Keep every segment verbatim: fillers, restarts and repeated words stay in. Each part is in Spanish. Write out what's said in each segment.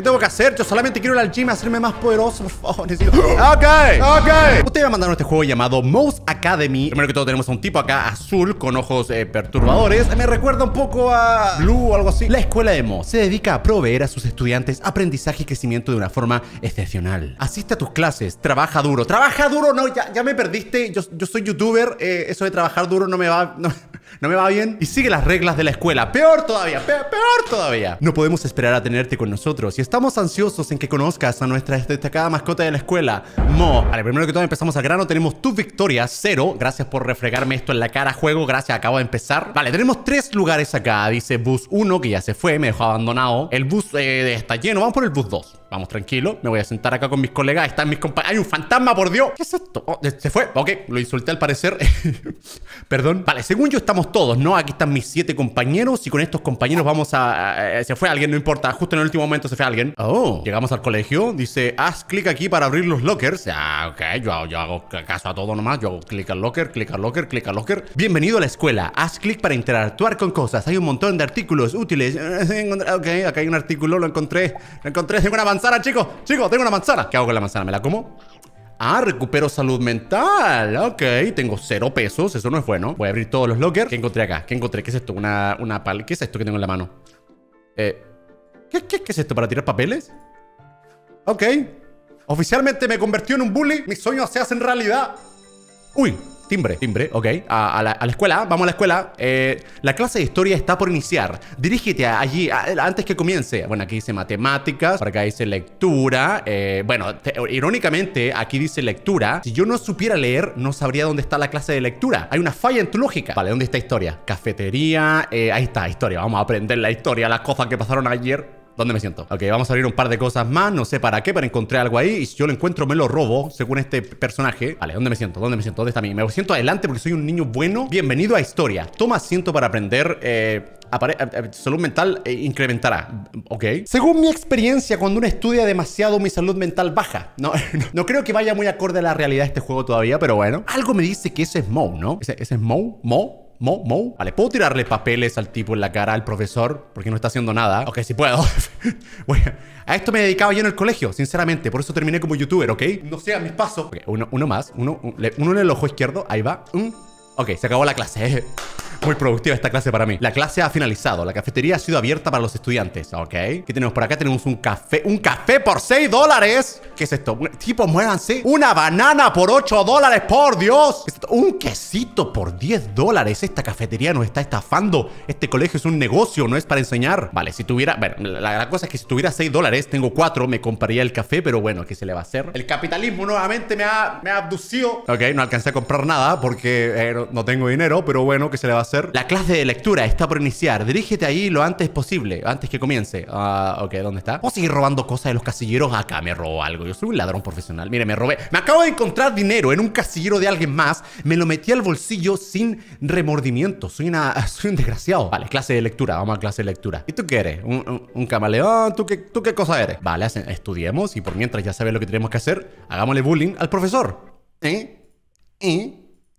tengo que hacer? Yo solamente quiero ir al gym a hacerme más poderoso, por favor. Necesito... Ok, ok. Ustedes me mandaron este juego llamado Mouse Academy. Primero que todo tenemos a un tipo acá azul con ojos eh, perturbadores. Me recuerda un poco a Blue o algo así. La escuela de Mo se dedica a proveer a sus estudiantes aprendizaje y crecimiento de una forma excepcional. Asiste a tus clases, trabaja duro. ¿Trabaja duro? No, ya, ya me perdiste. Yo, yo soy youtuber. Eh, eso de trabajar duro no me va... No, no me va bien. Y sigue las reglas de la escuela. Peor todavía, peor, peor todavía. No podemos esperar a tenerte con nosotros y estamos ansiosos en que conozcas a nuestra destacada mascota de la escuela, Mo. Vale, primero que todo empezamos al grano. Tenemos tu victoria, cero. Gracias por refregarme esto en la cara, juego. Gracias, acabo de empezar. Vale, tenemos tres lugares acá. Dice bus uno, que ya se fue, me dejó abandonado. El bus eh, está lleno. Vamos por el bus dos. Vamos, tranquilo. Me voy a sentar acá con mis colegas. Ahí están mis compañeros. ¡Hay un fantasma, por Dios! ¿Qué es esto? Oh, se fue. Ok, lo insulté al parecer. Perdón. Vale, según yo estamos todos, ¿no? Aquí están mis siete compañeros y con estos compañeros vamos a... a se fue alguien, no importa. Justo en el último momento se fue alguien. Oh, llegamos al colegio. Dice, haz clic aquí para abrir los lockers. Ah, ok. Yo, yo hago caso a todo nomás. Yo hago clic al locker, clic al locker, clic al locker. Bienvenido a la escuela. Haz clic para interactuar con cosas. Hay un montón de artículos útiles. Ok, acá hay un artículo. Lo encontré. Lo encontré. Tengo una manzana, chicos. Chicos, tengo una manzana. ¿Qué hago con la manzana? ¿Me la como? Ah, recupero salud mental. Ok, tengo cero pesos. Eso no es bueno. Voy a abrir todos los lockers. ¿Qué encontré acá? ¿Qué encontré? ¿Qué es esto? Una, una pal... ¿Qué es esto que tengo en la mano? Eh... ¿Qué, qué, ¿Qué es esto? ¿Para tirar papeles? Ok. Oficialmente me convirtió en un bully. Mis sueños se hacen realidad. Uy. Timbre, timbre, ok. A, a, la, a la escuela, vamos a la escuela. Eh, la clase de historia está por iniciar. Dirígete a, allí a, antes que comience. Bueno, aquí dice matemáticas, por acá dice lectura. Eh, bueno, te, irónicamente, aquí dice lectura. Si yo no supiera leer, no sabría dónde está la clase de lectura. Hay una falla en tu lógica. Vale, ¿dónde está historia? Cafetería, eh, ahí está, historia. Vamos a aprender la historia, las cosas que pasaron ayer. ¿Dónde me siento? Ok, vamos a abrir un par de cosas más. No sé para qué, pero encontré algo ahí. Y si yo lo encuentro, me lo robo, según este personaje. Vale, ¿dónde me siento? ¿Dónde me siento? ¿Dónde está mí? Me siento adelante porque soy un niño bueno. Bienvenido a historia. Toma asiento para aprender. Eh, salud mental eh, incrementará. Ok. Según mi experiencia, cuando uno estudia demasiado, mi salud mental baja. No, no, no creo que vaya muy acorde a la realidad de este juego todavía, pero bueno. Algo me dice que ese es Mo, ¿no? ¿Ese, ese es Mo? ¿Mo? Mo, Mo. Vale, ¿puedo tirarle papeles al tipo en la cara, al profesor? Porque no está haciendo nada. Ok, sí puedo. Bueno, a esto me dedicaba yo en el colegio, sinceramente. Por eso terminé como youtuber, ¿ok? No sé, a mis pasos. Ok, uno, uno más. Uno, uno en el ojo izquierdo. Ahí va. Mm. Ok, se acabó la clase. Muy productiva esta clase para mí. La clase ha finalizado. La cafetería ha sido abierta para los estudiantes. Ok. ¿Qué tenemos por acá? Tenemos un café. ¡Un café por seis dólares! ¿Qué es esto? Tipo, muéranse. ¡Una banana por ocho dólares! ¡Por Dios! Un quesito por diez dólares. Esta cafetería nos está estafando. Este colegio es un negocio, no es para enseñar. Vale, si tuviera... Bueno, la, la cosa es que si tuviera seis dólares, tengo cuatro, me compraría el café, pero bueno, ¿qué se le va a hacer? El capitalismo nuevamente me ha, me ha abducido. Ok, no alcancé a comprar nada porque eh, no, no tengo dinero, pero bueno, ¿qué se le va a hacer? La clase de lectura está por iniciar. Dirígete ahí lo antes posible, antes que comience. Ah, uh, ok, ¿dónde está? ¿Puedo seguir robando cosas de los casilleros? Acá me robó algo. Yo soy un ladrón profesional. Mire, me robé. Me acabo de encontrar dinero en un casillero de alguien más. Me lo metí al bolsillo sin remordimiento. Soy una... Soy un desgraciado. Vale, clase de lectura. Vamos a clase de lectura. ¿Y tú qué eres? ¿Un, un, un camaleón? ¿Tú qué, ¿Tú qué cosa eres? Vale, estudiemos y por mientras ya sabes lo que tenemos que hacer, hagámosle bullying al profesor. ¿Eh? ¿Eh?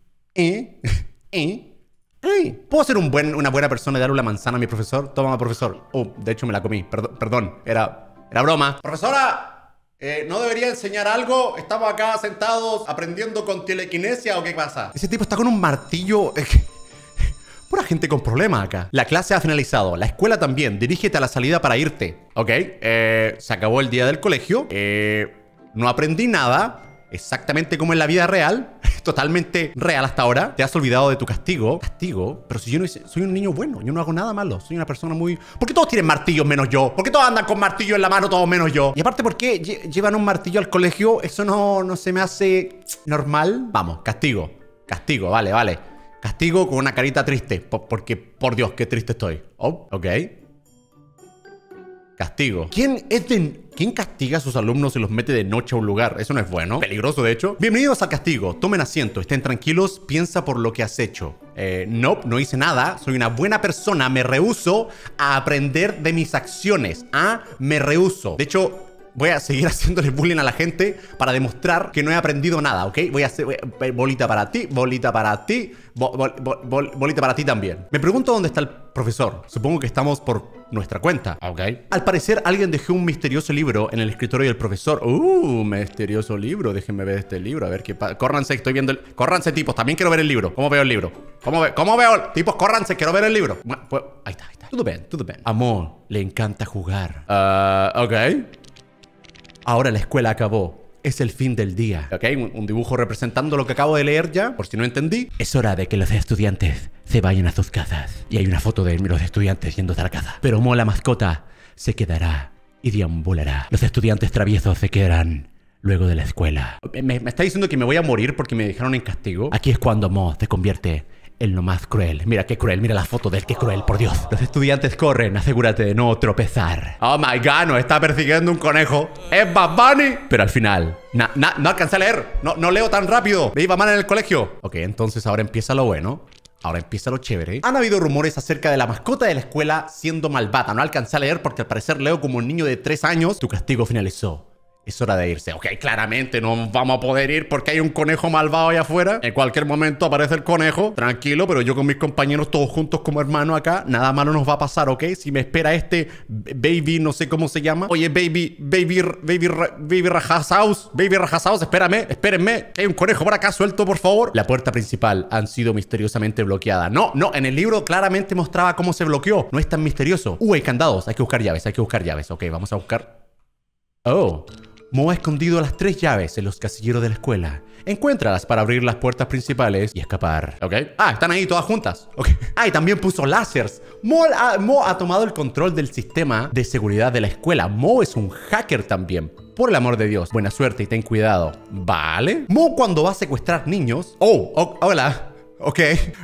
¿Eh? ¿Eh? Hey, ¿puedo ser un buen, una buena persona y darle una manzana a mi profesor? Toma, profesor. Oh, de hecho me la comí. Perdón, perdón. Era, era broma. Profesora, eh, ¿no debería enseñar algo? Estamos acá sentados aprendiendo con telequinesia, ¿o qué pasa? Ese tipo está con un martillo. Pura gente con problemas acá. La clase ha finalizado. La escuela también. Dirígete a la salida para irte. Ok. Eh, se acabó el día del colegio. Eh, no aprendí nada. Exactamente como en la vida real. Totalmente real hasta ahora. Te has olvidado de tu castigo. ¿Castigo? Pero si yo no hice, soy un niño bueno. Yo no hago nada malo. Soy una persona muy... ¿Por qué todos tienen martillos menos yo? ¿Por qué todos andan con martillo en la mano todos menos yo? Y aparte, ¿por qué llevan un martillo al colegio? Eso no, no se me hace normal. Vamos, castigo. Castigo, vale, vale. Castigo con una carita triste. Por, porque, por Dios, qué triste estoy. Oh, ok. Castigo. ¿Quién es de... ¿Quién castiga a sus alumnos y los mete de noche a un lugar? Eso no es bueno. Peligroso, de hecho. Bienvenidos al castigo. Tomen asiento. Estén tranquilos. Piensa por lo que has hecho. Eh, no, no hice nada. Soy una buena persona. Me rehúso a aprender de mis acciones. Ah, me rehúso. De hecho... voy a seguir haciéndole bullying a la gente para demostrar que no he aprendido nada, ¿ok? Voy a hacer voy a, bolita para ti, bolita para ti, bo, bol, bol, bol, bolita para ti también. Me pregunto dónde está el profesor. Supongo que estamos por nuestra cuenta, ¿ok? Al parecer, alguien dejó un misterioso libro en el escritorio del profesor. Uh, misterioso libro. Déjenme ver este libro, a ver qué pasa. Córranse, estoy viendo el... Córranse, tipos, también quiero ver el libro. ¿Cómo veo el libro? ¿Cómo, ve... ¿Cómo veo? Tipos, córranse, quiero ver el libro. Bueno, pues, ahí está, ahí está. Todo bien, todo bien. Amor, le encanta jugar. Uh, ok. Ahora la escuela acabó. Es el fin del día. Ok, un, un dibujo representando lo que acabo de leer ya, por si no entendí. Es hora de que los estudiantes se vayan a sus casas. Y hay una foto de los estudiantes yendo a la casa. Pero Mo, la mascota, se quedará y deambulará. Los estudiantes traviesos se quedarán luego de la escuela. ¿Me, me está diciendo que me voy a morir porque me dejaron en castigo? Aquí es cuando Mo se convierte en lo más cruel. Mira qué cruel, mira la foto de él, qué cruel, por Dios. Los estudiantes corren, asegúrate de no tropezar. Oh my god, nos está persiguiendo un conejo. ¡Es Bad Bunny! Pero al final, na, na, no alcancé a leer. No, no leo tan rápido. Me iba mal en el colegio. Ok, entonces ahora empieza lo bueno. Ahora empieza lo chévere. Han habido rumores acerca de la mascota de la escuela siendo malvada. No alcancé a leer porque al parecer leo como un niño de tres años. Tu castigo finalizó. Es hora de irse. Ok, claramente no vamos a poder ir porque hay un conejo malvado allá afuera. En cualquier momento aparece el conejo. Tranquilo, pero yo con mis compañeros todos juntos como hermanos acá. Nada malo nos va a pasar, ¿ok? Si me espera este baby, no sé cómo se llama. Oye, baby, baby, baby, baby Rajasaus. Baby Rajasaus, espérame, espérenme. Hay un conejo por acá suelto, por favor. La puerta principal han sido misteriosamente bloqueada. No, no, en el libro claramente mostraba cómo se bloqueó. No es tan misterioso. Uh, hay candados. Hay que buscar llaves, hay que buscar llaves. Ok, vamos a buscar. Oh. Mo ha escondido las tres llaves en los casilleros de la escuela. Encuéntralas para abrir las puertas principales y escapar. ¿Ok? Ah, están ahí todas juntas. Ok. Ah, y también puso láseres. Mo ha, Mo ha tomado el control del sistema de seguridad de la escuela. Mo es un hacker también. Por el amor de Dios. Buena suerte y ten cuidado. ¿Vale? Mo cuando va a secuestrar niños... Oh, oh hola. Ok.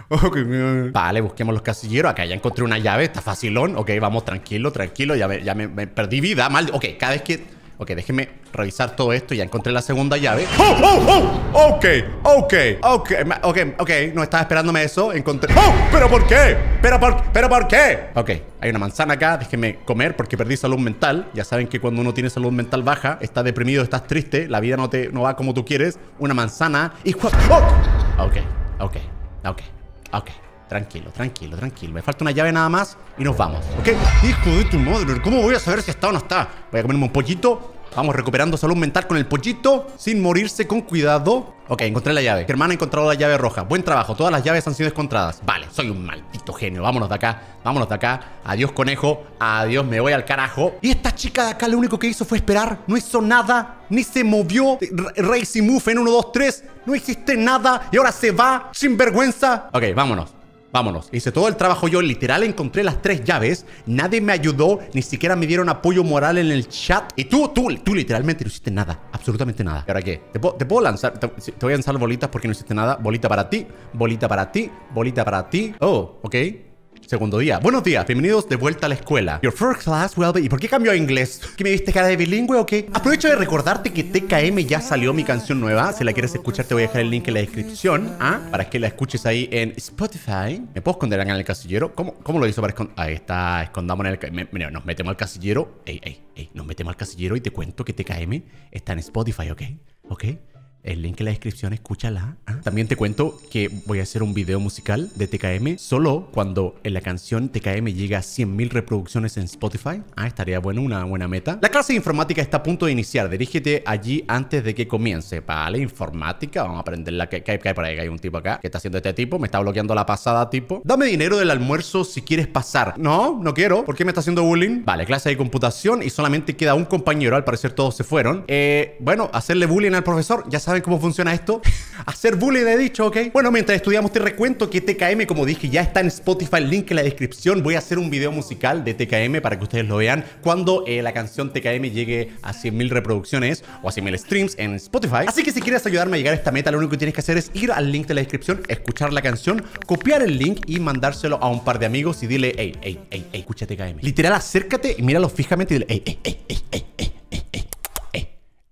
Okay. Vale, busquemos los casilleros. Acá ya encontré una llave. Está facilón. Ok, vamos, tranquilo, tranquilo. Ya me, ya me, me perdí vida. Mal. Ok, cada vez que... Ok, déjenme revisar todo esto. Ya encontré la segunda llave. ¡Oh, oh, oh! Ok, ok, ok, ok, ok. No estaba esperándome eso. Encontré... ¡Oh! ¿Pero por qué? ¿Pero por, pero por qué? Ok, hay una manzana acá. Déjenme comer porque perdí salud mental. Ya saben que cuando uno tiene salud mental baja, estás deprimido, estás triste, la vida no, te, no va como tú quieres. Una manzana y... ¡Oh! Ok, ok, ok, ok. Tranquilo, tranquilo, tranquilo. Me falta una llave nada más y nos vamos, ¿ok? Hijo de tu madre, ¿cómo voy a saber si está o no está? Voy a comerme un pollito. Vamos recuperando salud mental con el pollito, sin morirse, con cuidado. Ok, encontré la llave. Mi hermana ha encontrado la llave roja. Buen trabajo, todas las llaves han sido encontradas. Vale, soy un maldito genio. Vámonos de acá, vámonos de acá. Adiós, conejo. Adiós, me voy al carajo. Y esta chica de acá lo único que hizo fue esperar. No hizo nada, ni se movió. Racy Move en uno, dos, tres. No hiciste nada y ahora se va, sin vergüenza. Ok, vámonos. Vámonos, hice todo el trabajo yo, literal encontré las tres llaves. Nadie me ayudó, ni siquiera me dieron apoyo moral en el chat. Y tú, tú, tú literalmente no hiciste nada, absolutamente nada. ¿Y ahora qué? ¿Te puedo, te puedo lanzar? Te, te voy a lanzar bolitas porque no hiciste nada. Bolita para ti, bolita para ti, bolita para ti. Oh, ok. Segundo día. Buenos días, bienvenidos de vuelta a la escuela. Your first class will be... ¿Y por qué cambió a inglés? ¿Que me viste cara de bilingüe o qué? Aprovecho de recordarte que T K M ya salió mi canción nueva. Si la quieres escuchar te voy a dejar el link en la descripción, ¿ah? Para que la escuches ahí en Spotify. ¿Me puedo esconder acá en el casillero? ¿Cómo, cómo lo hizo para esconder? Ahí está, escondamos en el... Mira, nos metemos al casillero. Ey, ey, ey, nos metemos al casillero y te cuento que T K M está en Spotify, ¿ok? ¿Ok? El link en la descripción, escúchala. ¿Ah? También te cuento que voy a hacer un video musical de T K M solo cuando en la canción T K M llega a cien mil reproducciones en Spotify. Ah, estaría bueno, una buena meta. La clase de informática está a punto de iniciar. Dirígete allí antes de que comience. Vale, informática. Vamos a aprenderla. ¿Qué hay por ahí? Hay un tipo acá. ¿Qué está haciendo este tipo? Me está bloqueando la pasada, tipo. Dame dinero del almuerzo si quieres pasar. No, no quiero. ¿Por qué me está haciendo bullying? Vale, clase de computación y solamente queda un compañero. Al parecer todos se fueron. Eh, bueno, hacerle bullying al profesor. Ya sabes ¿Saben cómo funciona esto? Hacer bullying, he dicho, ¿ok? Bueno, mientras estudiamos te recuento que T K M, como dije, ya está en Spotify, el link en la descripción. Voy a hacer un video musical de T K M para que ustedes lo vean cuando eh, la canción T K M llegue a cien mil reproducciones o a cien mil streams en Spotify. Así que si quieres ayudarme a llegar a esta meta, lo único que tienes que hacer es ir al link de la descripción, escuchar la canción, copiar el link y mandárselo a un par de amigos y dile, ey, ey, ey, ey, escucha T K M. Literal, acércate y míralo fijamente y dile, ey, ey, ey, ey, ey, ey.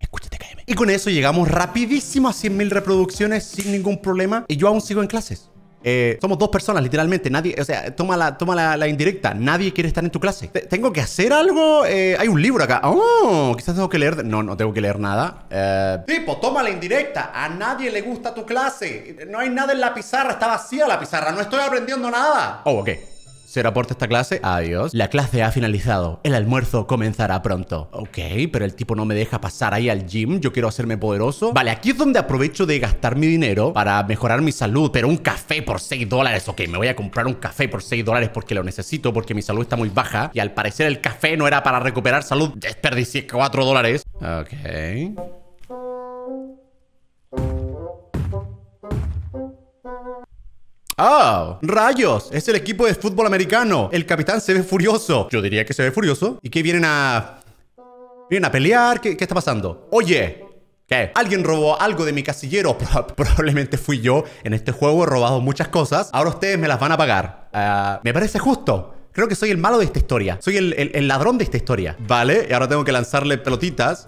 Y con eso llegamos rapidísimo a cien mil reproducciones sin ningún problema. Y yo aún sigo en clases. Eh, somos dos personas, literalmente. Nadie, o sea, toma la, toma la, la indirecta. Nadie quiere estar en tu clase. T ¿Tengo que hacer algo? Eh, hay un libro acá. Oh, quizás tengo que leer. No, no tengo que leer nada. Eh, tipo, toma la indirecta. A nadie le gusta tu clase. No hay nada en la pizarra. Está vacía la pizarra. No estoy aprendiendo nada. Oh, ok. Cero aporte esta clase, adiós. La clase ha finalizado, el almuerzo comenzará pronto. Ok, pero el tipo no me deja pasar ahí al gym. Yo quiero hacerme poderoso. Vale, aquí es donde aprovecho de gastar mi dinero para mejorar mi salud. Pero un café por seis dólares. Ok, me voy a comprar un café por seis dólares porque lo necesito, porque mi salud está muy baja. Y al parecer el café no era para recuperar salud. Desperdicié cuatro dólares. Ok. ¡Oh! ¡Rayos! Es el equipo de fútbol americano. El capitán se ve furioso. Yo diría que se ve furioso. ¿Y qué vienen a...? ¿Vienen a pelear? ¿Qué, qué está pasando? Oye, ¿qué? ¿Alguien robó algo de mi casillero? Pro probablemente fui yo. En este juego he robado muchas cosas. Ahora ustedes me las van a pagar. Uh, me parece justo. Creo que soy el malo de esta historia. Soy el, el, el ladrón de esta historia. Vale, y ahora tengo que lanzarle pelotitas.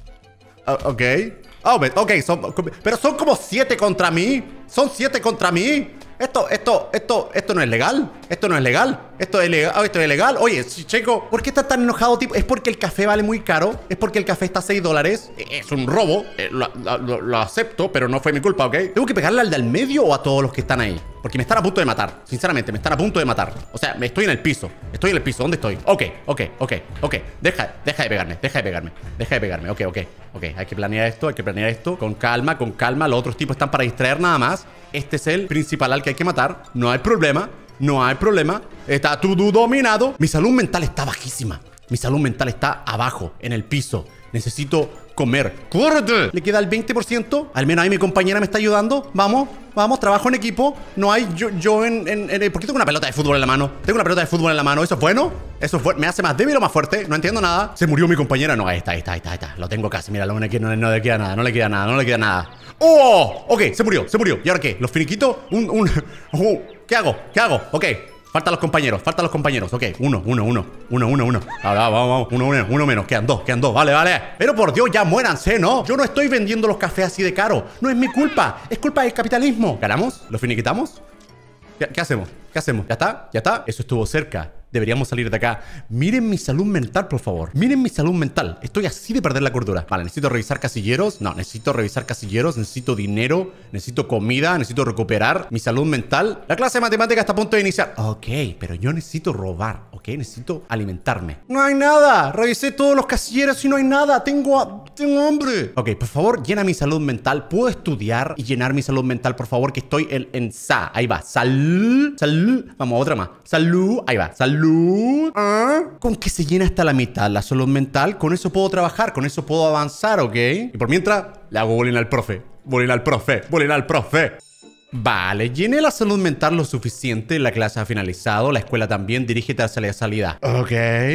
Uh, ok. Oh, ok, son, pero son como siete contra mí. Son siete contra mí. Esto, esto, esto, esto no es legal. Esto no es legal. Esto es legal. Oh, esto es legal. Oye, chico, ¿por qué estás tan enojado, tipo? ¿Es porque el café vale muy caro? ¿Es porque el café está a seis dólares? Es un robo. Eh, lo, lo, lo acepto, pero no fue mi culpa, ¿ok? ¿Tengo que pegarle al del medio o a todos los que están ahí? Porque me están a punto de matar. Sinceramente, me están a punto de matar. O sea, me estoy en el piso. Estoy en el piso. ¿Dónde estoy? Ok, ok, ok, ok. Deja, deja de pegarme. Deja de pegarme. Deja de pegarme. Ok, ok, ok. Hay que planear esto. Hay que planear esto. Con calma, con calma. Los otros tipos están para distraer nada más. Este es el principal al que hay que matar. No hay problema. No hay problema. Está todo dominado. Mi salud mental está bajísima. Mi salud mental está abajo, en el piso. Necesito comer. ¡Córrete! Le queda el veinte por ciento. Al menos ahí mi compañera me está ayudando. Vamos, vamos, trabajo en equipo. No hay yo, yo en, en, en... ¿Por qué tengo una pelota de fútbol en la mano? Tengo una pelota de fútbol en la mano. ¿Eso es bueno? ¿Eso es bueno? ¿Me hace más débil o más fuerte? No entiendo nada. ¿Se murió mi compañera? No, ahí está, ahí está, ahí está, ahí está. Lo tengo casi. Mira, no, no, no, no le queda nada. No le queda nada, no le queda nada. ¡Oh! Ok, se murió, se murió. ¿Y ahora qué? ¿Los finiquito? Un, un... Oh, ¿qué hago? ¿Qué hago? Ok. Faltan los compañeros, faltan los compañeros. Ok, uno, uno, uno, uno, uno, uno. Ahora, vamos, vamos, uno, uno, uno menos. Quedan dos, quedan dos, vale, vale. Pero por Dios, ya muéranse, ¿no? Yo no estoy vendiendo los cafés así de caro. No es mi culpa, es culpa del capitalismo. ¿Ganamos? ¿Lo finiquitamos? ¿Qué, qué hacemos? ¿Qué hacemos? ¿Ya está? ¿Ya está? Eso estuvo cerca. Deberíamos salir de acá. Miren mi salud mental, por favor. Miren mi salud mental. Estoy así de perder la cordura. Vale, necesito revisar casilleros. No, necesito revisar casilleros. Necesito dinero. Necesito comida. Necesito recuperar mi salud mental. La clase de matemática está a punto de iniciar. Ok, pero yo necesito robar. Ok, necesito alimentarme. No hay nada. Revisé todos los casilleros y no hay nada. Tengo, tengo hambre. Ok, por favor, llena mi salud mental. ¿Puedo estudiar y llenar mi salud mental, por favor? Que estoy en, en sa. Ahí va. Salud. Salud. Vamos, otra más. Salud. Ahí va. Salud. ¿Ah? Con que se llena hasta la mitad la salud mental, con eso puedo trabajar, con eso puedo avanzar, ¿ok? Y por mientras, le hago bullying al profe. Bullying al profe. Bullying al profe. Vale, llené la salud mental lo suficiente. La clase ha finalizado. La escuela también. Dirígete hacia la salida. Ok.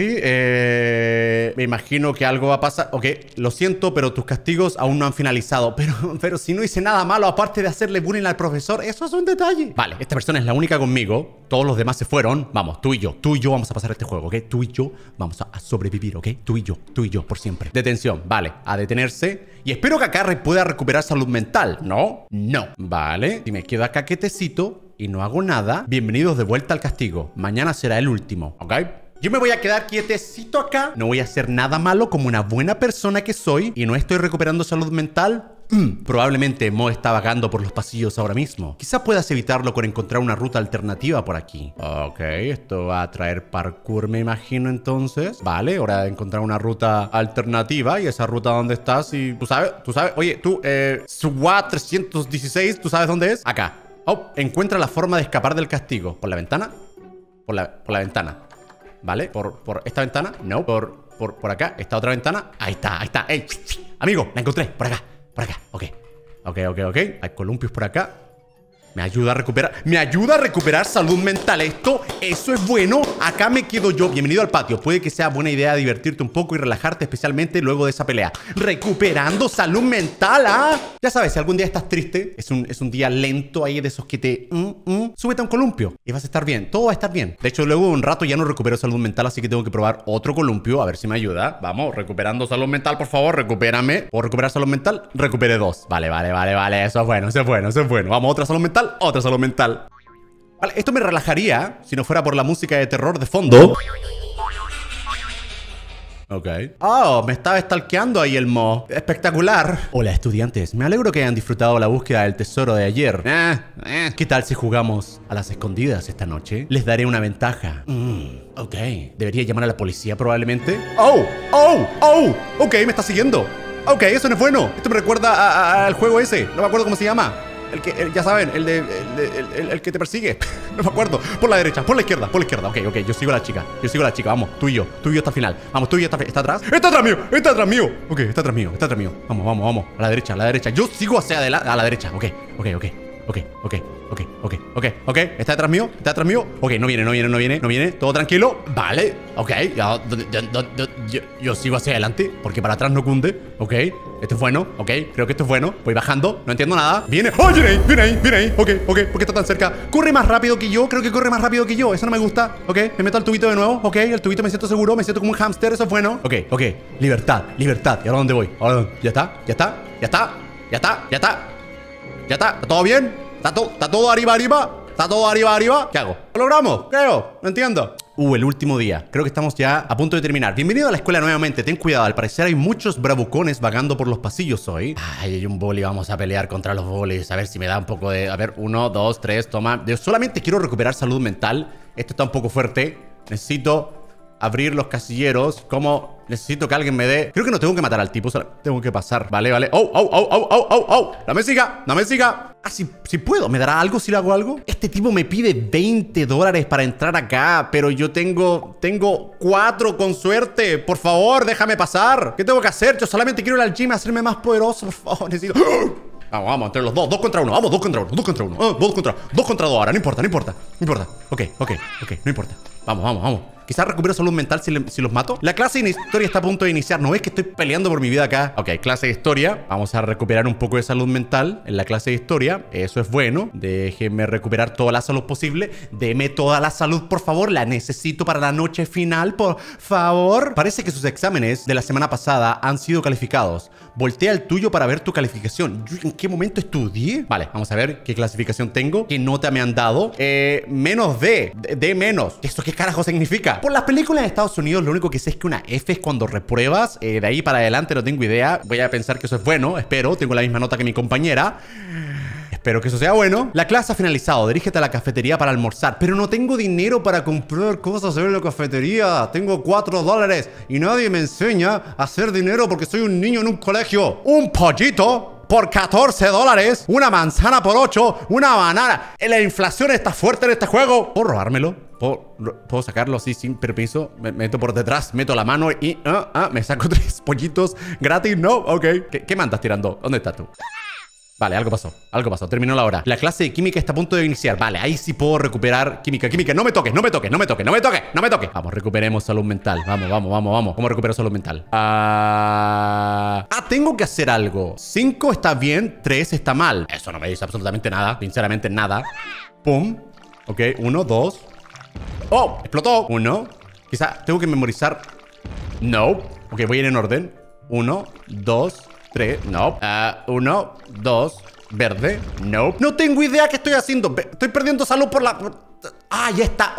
Eh, me imagino que algo va a pasar. Ok, lo siento, pero tus castigos aún no han finalizado. Pero, pero si no hice nada malo, aparte de hacerle bullying al profesor, eso es un detalle. Vale, esta persona es la única conmigo. Todos los demás se fueron. Vamos, tú y yo. Tú y yo vamos a pasar este juego, ¿ok? Tú y yo vamos a, a sobrevivir, ¿ok? Tú y yo. Tú y yo, por siempre. Detención. Vale, a detenerse. Y espero que acá pueda recuperar salud mental. ¿No? No. Vale. Si me quedo acá quietecito y no hago nada, bienvenidos de vuelta al castigo. Mañana será el último, ¿ok? Yo me voy a quedar quietecito acá. No voy a hacer nada malo como una buena persona que soy. Y no estoy recuperando salud mental. Mm, probablemente Mo está vagando por los pasillos ahora mismo. Quizás puedas evitarlo con encontrar una ruta alternativa por aquí. Ok, esto va a traer parkour, me imagino, entonces. Vale, hora de encontrar una ruta alternativa. ¿Y esa ruta dónde estás? Y tú sabes, tú sabes. Oye, tú, eh, SWAT trescientos dieciséis, ¿tú sabes dónde es? Acá. Oh, encuentra la forma de escapar del castigo. ¿Por la ventana? Por la, por la ventana. ¿Vale? ¿Por, por esta ventana? No. ¿Por, por, por acá? ¿Esta otra ventana? Ahí está, ahí está. ¡Ey! Amigo, la encontré. Por acá. Por acá, ok. Ok, ok, ok. Hay columpios por acá. Me ayuda a recuperar. Me ayuda a recuperar salud mental. Esto, eso es bueno. Acá me quedo yo. Bienvenido al patio. Puede que sea buena idea divertirte un poco y relajarte, especialmente luego de esa pelea. Recuperando salud mental, ¿ah? Ya sabes, si algún día estás triste, es un, es un día lento ahí de esos que te... Mm, mm, súbete a un columpio y vas a estar bien. Todo va a estar bien. De hecho, luego de un rato ya no recupero salud mental, así que tengo que probar otro columpio. A ver si me ayuda. Vamos, recuperando salud mental, por favor. Recupérame. ¿Puedo recuperar salud mental? Recuperé dos. Vale, vale, vale, vale. Eso es bueno, eso es bueno, eso es bueno. Vamos, otra salud mental. Otra salud mental. Vale, esto me relajaría si no fuera por la música de terror de fondo. Ok. Oh, me estaba stalkeando ahí el mo. Espectacular. Hola, estudiantes. Me alegro que hayan disfrutado la búsqueda del tesoro de ayer. Eh, eh. ¿Qué tal si jugamos a las escondidas esta noche? Les daré una ventaja. Mm, ok. Debería llamar a la policía probablemente. Oh, oh, oh. Ok, me está siguiendo. Ok, eso no es bueno. Esto me recuerda a, a, al juego ese. No me acuerdo cómo se llama. El que, el, ya saben, el de, el, de, el, el, el que te persigue. No me acuerdo. Por la derecha, por la izquierda, por la izquierda. Ok, ok, yo sigo a la chica. Yo sigo a la chica, vamos, tú y yo. Tú y yo hasta el final. Vamos, tú y yo hasta ¿Está atrás? ¡Está atrás mío! ¡Está atrás mío! Ok, está atrás mío, está atrás mío. Vamos, vamos, vamos. A la derecha, a la derecha. Yo sigo hacia adelante, a la derecha. Ok, ok, ok. Ok, ok, ok, ok, ok, ok. ¿Está detrás mío? ¿Está detrás mío? Ok, no viene, no viene, no viene, no viene. Todo tranquilo. Vale, ok. Ya, yo, yo, yo, yo sigo hacia adelante porque para atrás no cunde. Ok, esto es bueno. Ok, creo que esto es bueno. Voy bajando, no entiendo nada. Viene. ¡Oh, viene ahí! Viene ahí, viene ahí. Ok, ok. ¿Por qué está tan cerca? Corre más rápido que yo. Creo que corre más rápido que yo. Eso no me gusta. Ok, me meto al tubito de nuevo. Ok, el tubito me siento seguro. Me siento como un hámster. Eso es bueno. Ok, ok. Libertad, libertad. ¿Y ahora dónde voy? ¿Ahora dónde? ¿Ya está? ¿Ya está? ¿Ya está? ¿Ya está? ¿Ya está? ¿Ya está? ¿Está todo bien? ¿Está, to ¿Está todo arriba, arriba? ¿Está todo arriba, arriba? ¿Qué hago? ¿Lo logramos? Creo. No entiendo. Uh, el último día. Creo que estamos ya a punto de terminar. Bienvenido a la escuela nuevamente. Ten cuidado. Al parecer hay muchos bravucones vagando por los pasillos hoy. Ay, hay un boli. Vamos a pelear contra los bolis. A ver si me da un poco de... A ver, uno, dos, tres, toma. Yo solamente quiero recuperar salud mental. Esto está un poco fuerte. Necesito abrir los casilleros. ¿Cómo? Necesito que alguien me dé... Creo que no tengo que matar al tipo, solo tengo que pasar. Vale, vale. ¡Oh, oh, oh, oh, oh, oh, oh! ¡No me siga! ¡No me siga! Ah, si, si puedo. ¿Me dará algo si le hago algo? Este tipo me pide veinte dólares para entrar acá, pero yo tengo... Tengo cuatro con suerte. Por favor, déjame pasar. ¿Qué tengo que hacer? Yo solamente quiero ir al gym a hacerme más poderoso. Por favor, necesito... Vamos, vamos, entre los dos. Dos contra uno. Vamos, dos contra uno. Dos contra uno. Oh, dos contra... Dos contra dos ahora. No importa, no importa. No importa. Ok, ok, ok. No importa. Vamos, vamos, vamos. Quizás recupero salud mental si, le, si los mato. La clase de historia está a punto de iniciar. ¿No ves que estoy peleando por mi vida acá? Ok, clase de historia. Vamos a recuperar un poco de salud mental en la clase de historia. Eso es bueno. Déjenme recuperar toda la salud posible. Deme toda la salud, por favor. La necesito para la noche final, por favor. Parece que sus exámenes de la semana pasada han sido calificados. Voltea el tuyo para ver tu calificación. ¿Yo en qué momento estudié? Vale, vamos a ver qué clasificación tengo. ¿Qué nota me han dado? Eh, menos D. D, D menos. ¿Esto qué carajo significa? Por las películas de Estados Unidos, lo único que sé es que una F es cuando repruebas. Eh, de ahí para adelante no tengo idea. Voy a pensar que eso es bueno. Espero. Tengo la misma nota que mi compañera. Espero que eso sea bueno. La clase ha finalizado. Dirígete a la cafetería para almorzar. Pero no tengo dinero para comprar cosas en la cafetería. Tengo cuatro dólares y nadie me enseña a hacer dinero porque soy un niño en un colegio. Un pollito por catorce dólares. Una manzana por ocho. Una banana. La inflación está fuerte en este juego. ¿Puedo robármelo? ¿Puedo, ¿Puedo sacarlo así sin permiso? Me meto por detrás, meto la mano y... Ah, ah, me saco tres pollitos gratis. No, ok. ¿Qué, qué me andas tirando? ¿Dónde estás tú? Vale, algo pasó, algo pasó, terminó la hora. La clase de química está a punto de iniciar. Vale, ahí sí puedo recuperar química, química. No me toques, no me toques, no me toques, no me toques, no me toques. Vamos, recuperemos salud mental. Vamos, vamos, vamos, vamos. ¿Cómo recupero salud mental? Ah, ah tengo que hacer algo. Cinco está bien, tres está mal. Eso no me dice absolutamente nada, sinceramente nada. Pum. Ok, uno, dos. ¡Oh! Explotó. Uno. Quizá tengo que memorizar. No. Ok, voy a ir en orden. Uno, dos, tres. No. Uh, uno, dos. Verde. No. No tengo idea qué estoy haciendo. Estoy perdiendo salud por la... Ah, ya está.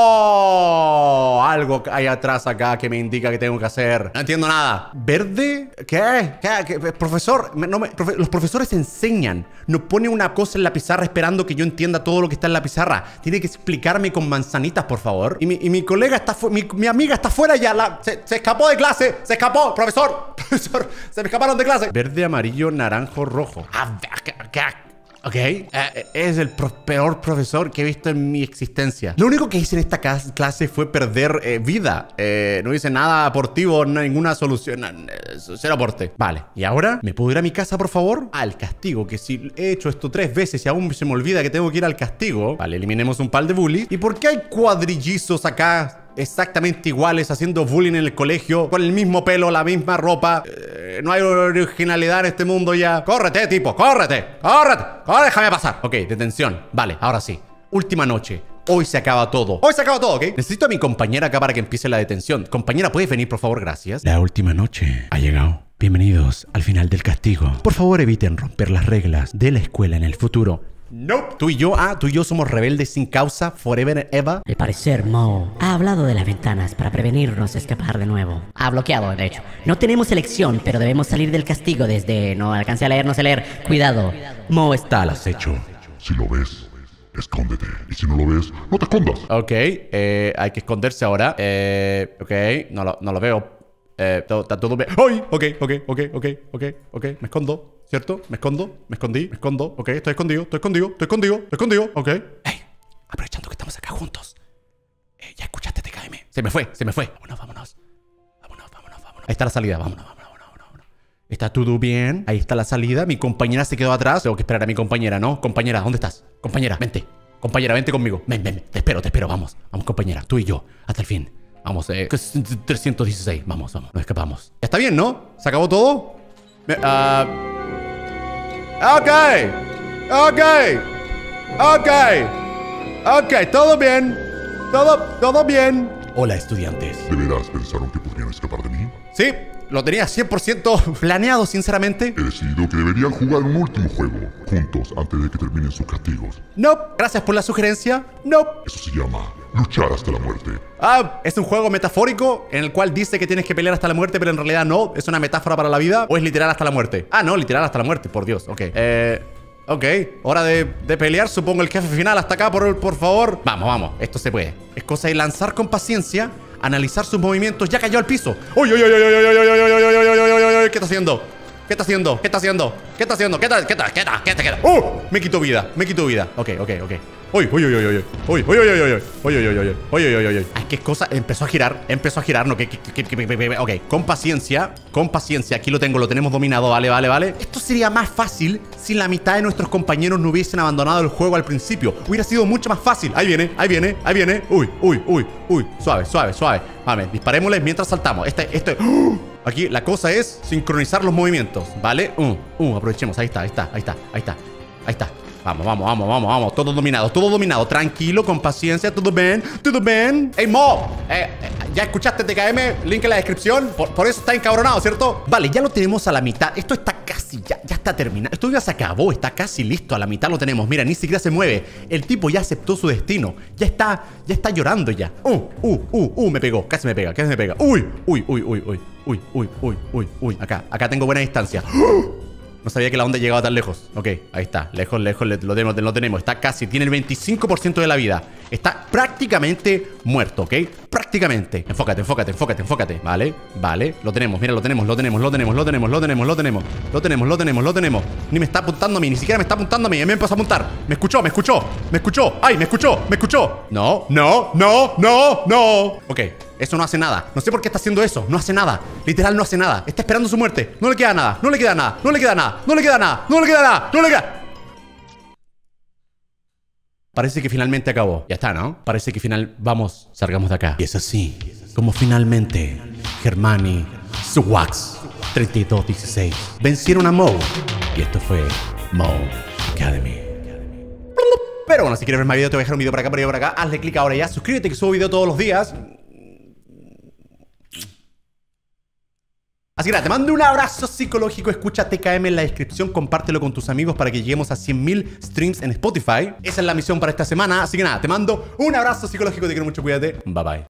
¡Oh! Algo hay atrás acá que me indica que tengo que hacer. No entiendo nada. ¿Verde? ¿Qué? ¿Qué? ¿Qué? Profesor, no me... Profe... los profesores enseñan. No pone una cosa en la pizarra esperando que yo entienda todo lo que está en la pizarra. Tiene que explicarme con manzanitas, por favor. Y mi, y mi colega está... Mi, mi amiga está fuera ya. La... Se, se escapó de clase. Se escapó. Profesor. Profesor. Se me escaparon de clase. Verde, amarillo, naranjo, rojo. Ah, ¿qué? ¿Qué? Ok, uh, es el pro peor profesor que he visto en mi existencia. Lo único que hice en esta clase fue perder eh, vida. Eh, no hice nada aportivo, ninguna solución. Eh, cero aporte. Vale, ¿y ahora? ¿Me puedo ir a mi casa, por favor? Ah, el castigo, que si he hecho esto tres veces y aún se me olvida que tengo que ir al castigo. Vale, eliminemos un par de bullies. ¿Y por qué hay cuadrillizos acá? Exactamente iguales, haciendo bullying en el colegio, con el mismo pelo, la misma ropa. Eh, no hay originalidad en este mundo ya. ¡Córrete, tipo! ¡Córrete! ¡Córrete! ¡Córrete! ¡Déjame pasar! Ok, detención. Vale, ahora sí. Última noche. Hoy se acaba todo. Hoy se acaba todo, ¿ok? Necesito a mi compañera acá para que empiece la detención. Compañera, ¿puedes venir, por favor? Gracias. La última noche ha llegado. Bienvenidos al final del castigo. Por favor, eviten romper las reglas de la escuela en el futuro. Nope. Tú y yo, ah, tú y yo somos rebeldes sin causa, forever and ever. Al parecer, Mo ha hablado de las ventanas para prevenirnos escapar de nuevo. Ha bloqueado, de hecho. No tenemos elección, pero debemos salir del castigo desde... No alcancé a leer, no sé leer. Cuidado, Mo está al acecho. Si lo ves, escóndete. Y si no lo ves, no te escondas. Ok, eh, hay que esconderse ahora. Eh, ok, no lo, no lo veo. Eh, todo, está todo bien. ¡Ay! Ok, ok, ok, ok, ok, ok. Me escondo. ¿Cierto? Me escondo, me escondí, me escondo. Ok, estoy escondido, estoy escondido, estoy escondido, estoy escondido. Ok. Hey, aprovechando que estamos acá juntos. Eh, ya escuchaste T K M. Se me fue, se me fue. Vámonos, vámonos. Vámonos, vámonos, vámonos. Ahí está la salida. Vámonos, vámonos, vámonos, vámonos. Está todo bien. Ahí está la salida. Mi compañera se quedó atrás. Tengo que esperar a mi compañera, ¿no? Compañera, ¿dónde estás? Compañera, vente. Compañera, vente conmigo. Ven, ven, te espero, te espero. Vamos, vamos, compañera. Tú y yo. Hasta el fin. Vamos, eh. trescientos dieciséis. Vamos, vamos. Nos escapamos. Ya está bien, ¿no? ¿Se acabó todo? Ah... Uh... Ok, ok, ok, ok, todo bien, todo, todo bien. Hola, estudiantes. ¿De veras pensaron que podrían escapar de mí? Sí, lo tenía cien por ciento planeado, sinceramente. He decidido que deberían jugar un último juego, juntos, antes de que terminen sus castigos. No, gracias por la sugerencia. No. Eso se llama luchar hasta la muerte. Ah, es un juego metafórico en el cual dice que tienes que pelear hasta la muerte, pero en realidad no. ¿Es una metáfora para la vida o es literal hasta la muerte? Ah, no, literal hasta la muerte, por Dios. Ok. Eh... Ok, hora de, de pelear. Supongo el jefe final hasta acá, por, por favor. Vamos, vamos, esto se puede. Es cosa de lanzar con paciencia, analizar sus movimientos. Ya cayó al piso. ¡Uy, uy, uy, uy, uy, uy, uy, uy, uy, uy, uy, uy, uy! ¿Qué está haciendo? ¿Qué está haciendo? ¿Qué está haciendo? ¿Qué está haciendo? ¿Qué está? ¿Qué está? ¿Qué está? ¿Qué está? ¿Qué está? ¡Uh! Me quitó vida, me quitó vida. Ok, ok, ok. Uy, uy, uy, uy, uy, uy, uy, uy, uy, uy, uy, uy, uy, uy, uy, uy, uy, uy, uy. Ay, qué cosa. Empezó a girar, empezó a girar. No, que, que, que, que, que, ok, con paciencia, con paciencia. Aquí lo tengo, lo tenemos dominado. Vale, vale, vale. Esto sería más fácil si la mitad de nuestros compañeros no hubiesen abandonado el juego al principio. Hubiera sido mucho más fácil. Ahí viene, ahí viene, ahí viene. Uy, uy, uy, uy. Suave, suave, suave. Vale, disparémosle mientras saltamos. Este, este. ¡Uh! Aquí la cosa es sincronizar los movimientos, ¿vale? Uh, uh, aprovechemos. Ahí está, ahí está, ahí está, ahí está, ahí está. Vamos, vamos, vamos, vamos, vamos. Todo dominado, todo dominado. Tranquilo, con paciencia. ¿Todo bien? ¿Todo bien? ¡Ey, Mo! Eh, eh, ¿Ya escuchaste T K M? Link en la descripción. Por, por eso está encabronado, ¿cierto? Vale, ya lo tenemos a la mitad. Esto está casi, ya, ya está terminado. Esto ya se acabó, está casi listo. A la mitad lo tenemos. Mira, ni siquiera se mueve. El tipo ya aceptó su destino. Ya está, ya está llorando ya. Uh, uh, uh, uh, me pegó. Casi me pega, casi me pega. Uy, uy, uy, uy, uy. Uy, uy, uy, uy, uy. Acá, acá tengo buena distancia. No sabía que la onda llegaba tan lejos. Ok, ahí está. Lejos, lejos, lo tenemos, lo tenemos. Está casi, tiene el veinticinco por ciento de la vida. Está prácticamente muerto, ¿ok? Prácticamente. Enfócate, enfócate, enfócate, enfócate. Vale, vale. Lo tenemos, mira, lo tenemos, lo tenemos, lo tenemos, lo tenemos, lo tenemos, lo tenemos. Lo tenemos, lo tenemos, lo tenemos. Ni me está apuntando a mí, ni siquiera me está apuntando a mí. Me empezó a apuntar. Me escuchó, me escuchó, me escuchó. ¡Ay, me escuchó, me escuchó! No, no, no, no, no. Ok. Eso no hace nada. No sé por qué está haciendo eso. No hace nada. Literal no hace nada. Está esperando su muerte. No le queda nada. No le queda nada. No le queda nada. No le queda nada. No le queda nada. No le queda. Parece que finalmente acabó. Ya está, ¿no? Parece que final... Vamos, salgamos de acá. Y es así como finalmente Hermione Swax treinta y dos dieciséis vencieron a Mo. Y esto fue Mo Academy. Pero bueno, si quieres ver más videos, te voy a dejar un video por acá, por ahí, por acá. Hazle clic ahora ya. Suscríbete que subo video todos los días. Así que nada, te mando un abrazo psicológico. Escucha T K M en la descripción. Compártelo con tus amigos para que lleguemos a cien mil streams en Spotify. Esa es la misión para esta semana. Así que nada, te mando un abrazo psicológico. Te quiero mucho, cuídate. Bye bye.